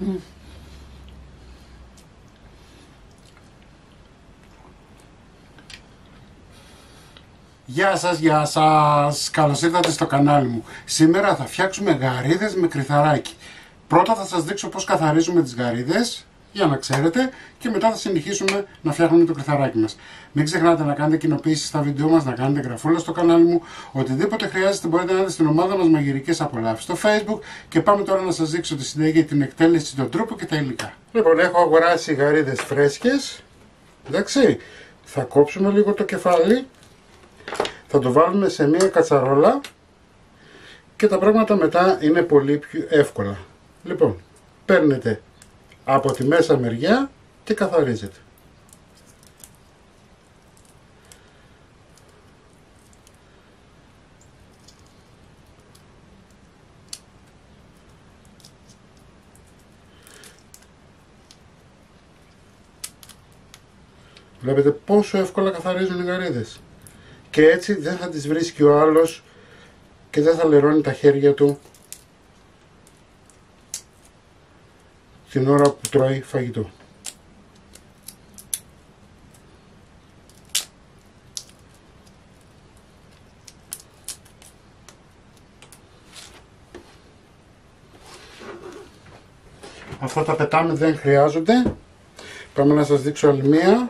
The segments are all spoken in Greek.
Γεια σας, καλώς ήρθατε στο κανάλι μου. Σήμερα θα φτιάξουμε γαρίδες με κρυθαράκι. Πρώτα θα σας δείξω πώς καθαρίζουμε τις γαρίδες, για να ξέρετε, και μετά θα συνεχίσουμε να φτιάχνουμε το κρυθαράκι μας. Μην ξεχνάτε να κάνετε κοινοποίησεις στα βίντεο μας, να κάνετε γραφούλα στο κανάλι μου. Οτιδήποτε χρειάζεται μπορείτε να δείτε στην ομάδα μας Μαγειρικές Απολαύσεις στο Facebook. Και πάμε τώρα να σας δείξω τη συνταγή, την εκτέλεση, τον τρόπο και τα υλικά. Λοιπόν, έχω αγοράσει γαρίδες φρέσκες. Εντάξει, θα κόψουμε λίγο το κεφάλι. Θα το βάλουμε σε μία κατσαρόλα και τα πράγματα μετά είναι πολύ πιο εύκολα. Λοιπόν, παίρνετε από τη μέσα μεριά και καθαρίζετε. Βλέπετε πόσο εύκολα καθαρίζουν οι γαρίδες. Και έτσι δεν θα τις βρίσκει ο άλλος και δεν θα λερώνει τα χέρια του την ώρα που τρώει φαγητό. Αυτά τα πετάμε, δεν χρειάζονται. Πάμε να σας δείξω άλλη μία.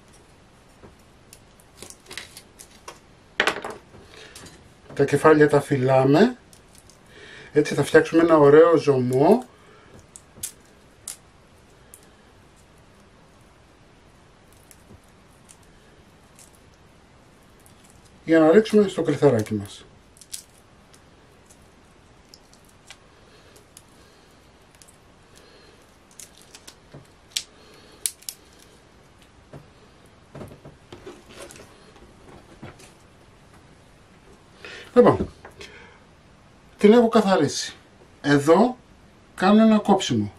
Τα κεφάλια τα φυλάμε. Έτσι θα φτιάξουμε ένα ωραίο ζωμό. Για να ρίξουμε στο κρυθαράκι μας. Λοιπόν, την έχω καθαρίσει. Εδώ κάνω ένα κόψιμο.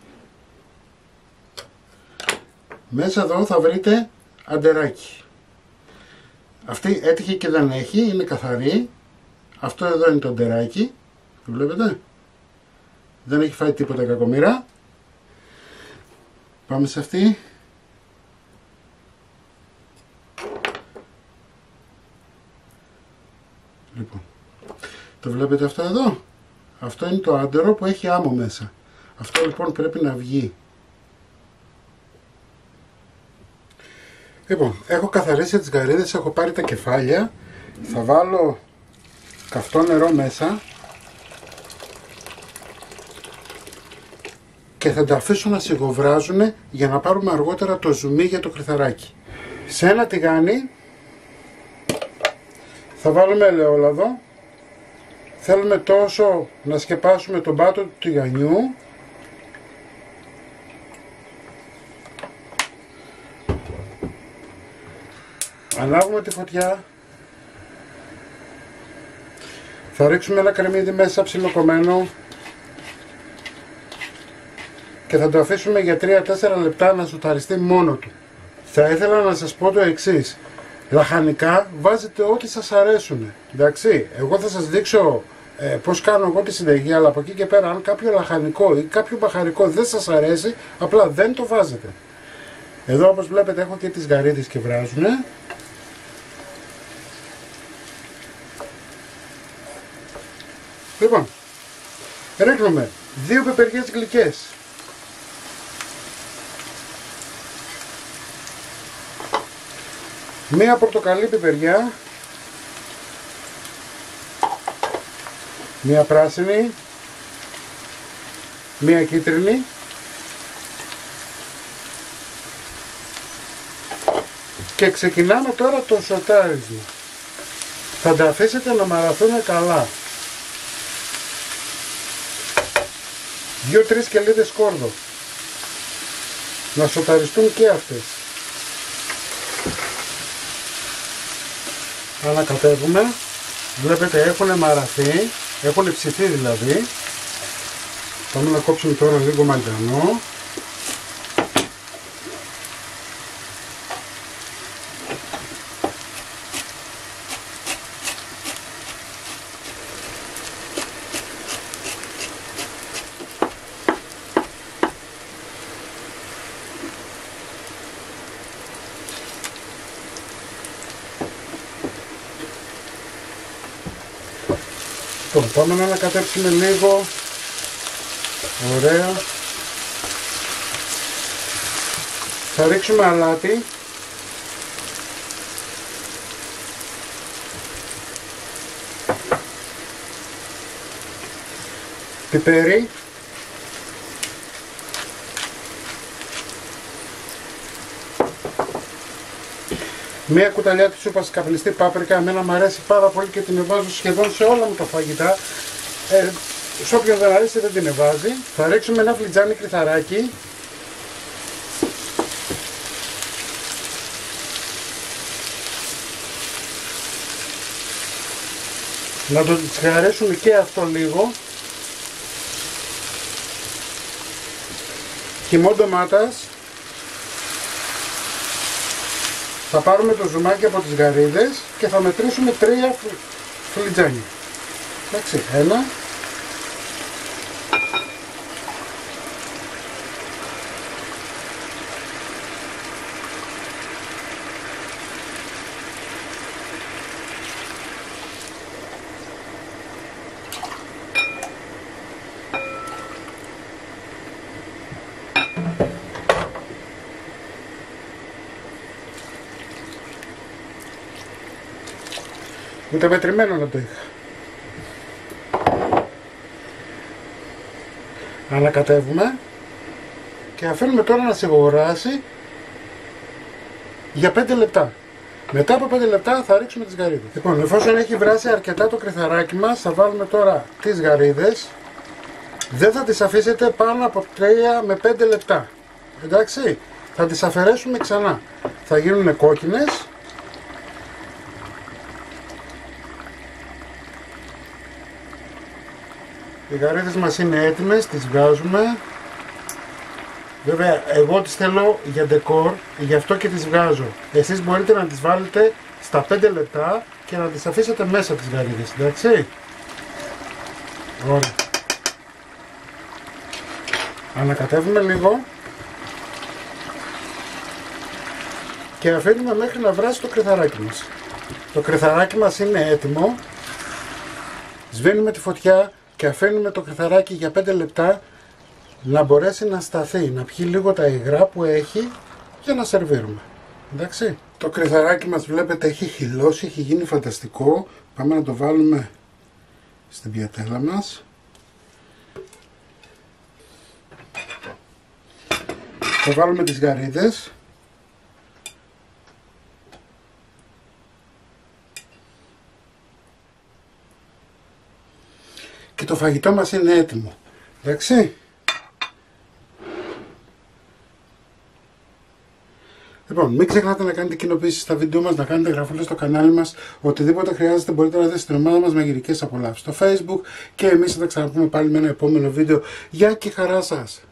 Μέσα εδώ θα βρείτε αντεράκι. Αυτή έτυχε και δεν έχει, είναι καθαρή. Αυτό εδώ είναι το αντεράκι. Το βλέπετε. Δεν έχει φάει τίποτα κακομοίρα. Πάμε σε αυτή. Λοιπόν, το βλέπετε αυτό εδώ. Αυτό είναι το άντερο που έχει άμμο μέσα. Αυτό λοιπόν πρέπει να βγει. Λοιπόν, έχω καθαρίσει τις γαρίδες, έχω πάρει τα κεφάλια. Θα βάλω καυτό νερό μέσα και θα τα αφήσω να σιγοβράζουν για να πάρουμε αργότερα το ζουμί για το κρυθαράκι. Σε ένα τηγάνι θα βάλουμε ελαιόλαδο. Θέλουμε τόσο να σκεπάσουμε τον πάτο του τηγανιού. Ανάβουμε τη φωτιά. Θα ρίξουμε ένα κρεμμύδι μέσα ψιλοκομμένο και θα το αφήσουμε για 3-4 λεπτά να σουταριστεί μόνο του. Θα ήθελα να σας πω το εξής. Λαχανικά βάζετε ό,τι σας αρέσουν. Εντάξει, εγώ θα σας δείξω πώς κάνω εγώ τη συνταγή, αλλά από εκεί και πέρα αν κάποιο λαχανικό ή κάποιο μπαχαρικό δεν σας αρέσει, απλά δεν το βάζετε. Εδώ όπως βλέπετε έχω και τις γαρίδες και βράζουνε. Λοιπόν, ρίχνουμε 2 πεπεριές γλυκές. Μία πορτοκαλί πιπεριά, μία πράσινη, μία κίτρινη και ξεκινάμε τώρα το σοτάρισμα. Θα τα αφήσετε να μαραθούν καλά. 2-3 κελίδες σκόρδο. Να σοταριστούν και αυτές. Ανακατεύουμε. Βλέπετε έχουν μαραθεί. Έχουν ψηθεί δηλαδή. Πάμε να κόψουμε τώρα λίγο μαγκανό. Λοιπόν, πάμε να ανακατέψουμε λίγο. Ωραία. Θα ρίξουμε αλάτι. Πιπέρι. Μία κουταλιά της σούπας καπνιστή πάπρικα, εμένα μου αρέσει πάρα πολύ και την εβάζω σχεδόν σε όλα μου τα φαγητά. Σε όποιον δεν αρέσει δεν την εβάζει. Θα ρίξουμε ένα φλιτζάνι κρυθαράκι. Να το τσιγαρίσουμε και αυτό λίγο. Χυμό ντομάτας. Θα πάρουμε το ζουμάκι από τις γαρίδες και θα μετρήσουμε 3 φλιτζάνια. Εντάξει, 1. Ούτε μετρημένο να το είχα. Ανακατεύουμε και αφήνουμε τώρα να σιγουράσει για 5 λεπτά. Μετά από 5 λεπτά θα ρίξουμε τις γαρίδες. Λοιπόν, εφόσον έχει βράσει αρκετά το κρυθαράκι μας, θα βάλουμε τώρα τις γαρίδες. Δεν θα τις αφήσετε πάνω από 3 με 5 λεπτά. Εντάξει, θα τις αφαιρέσουμε ξανά. Θα γίνουν κόκκινες. Οι γαρίδες μας είναι έτοιμες, τις βγάζουμε. Βέβαια, εγώ τις θέλω για ντεκόρ, γι' αυτό και τις βγάζω. Εσείς μπορείτε να τις βάλετε στα 5 λεπτά και να τις αφήσετε μέσα τις γαρίδες, εντάξει. Ωραία. Ανακατεύουμε λίγο και αφήνουμε μέχρι να βράσει το κρυθαράκι μας. Το κρυθαράκι μας είναι έτοιμο. Σβήνουμε τη φωτιά και αφήνουμε το κρυθαράκι για 5 λεπτά να μπορέσει να σταθεί, να πιει λίγο τα υγρά που έχει για να σερβίρουμε. Εντάξει. Το κρυθαράκι μας βλέπετε έχει χυλώσει, έχει γίνει φανταστικό. Πάμε να το βάλουμε στην πιατέλα μας. Θα βάλουμε τις γαρίδες. Και το φαγητό μας είναι έτοιμο. Εντάξει. Λοιπόν, μην ξεχνάτε να κάνετε κοινοποίησεις στα βίντεο μας, να κάνετε εγγραφούλες στο κανάλι μας. Οτιδήποτε χρειάζεται μπορείτε να δείτε στην ομάδα μας μαγειρικές απολαύσεις στο Facebook. Και εμείς θα τα ξαναπούμε πάλι με ένα επόμενο βίντεο. Γεια και χαρά σας!